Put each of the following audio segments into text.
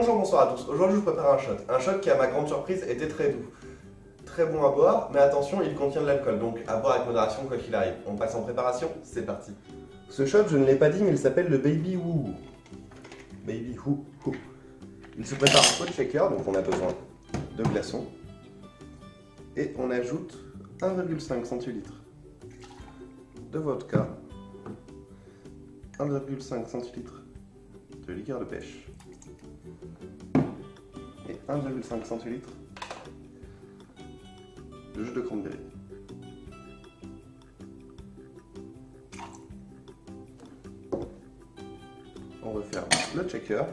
Bonjour, bonsoir à tous. Aujourd'hui, je vous prépare un shot. Un shot qui, à ma grande surprise, était très doux. Très bon à boire, mais attention, il contient de l'alcool, donc à boire avec modération quoi qu'il arrive. On passe en préparation, c'est parti. Ce shot, je ne l'ai pas dit, mais il s'appelle le Baby Woo. Baby Woo. Il se prépare au shaker, donc on a besoin de glaçons. Et on ajoute 1,5 centilitres de vodka, 1,5 centilitres de liqueur de pêche et 1,5 centilitres de jus de cranberry. On referme le shaker.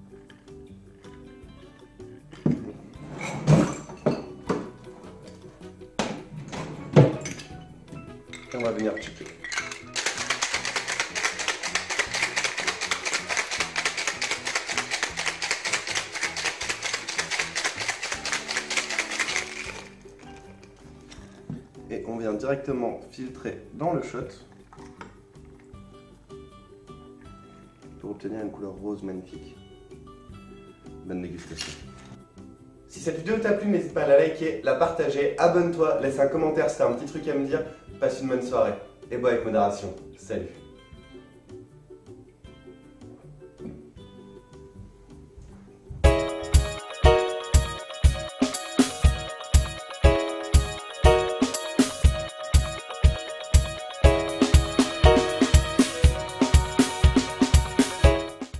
Et on va venir checker. Et on vient directement filtrer dans le shot pour obtenir une couleur rose magnifique. Bonne dégustation. Si cette vidéo t'a plu, n'hésite pas à la liker, la partager, abonne-toi, laisse un commentaire si t'as un petit truc à me dire. Passe une bonne soirée et bois avec modération. Salut.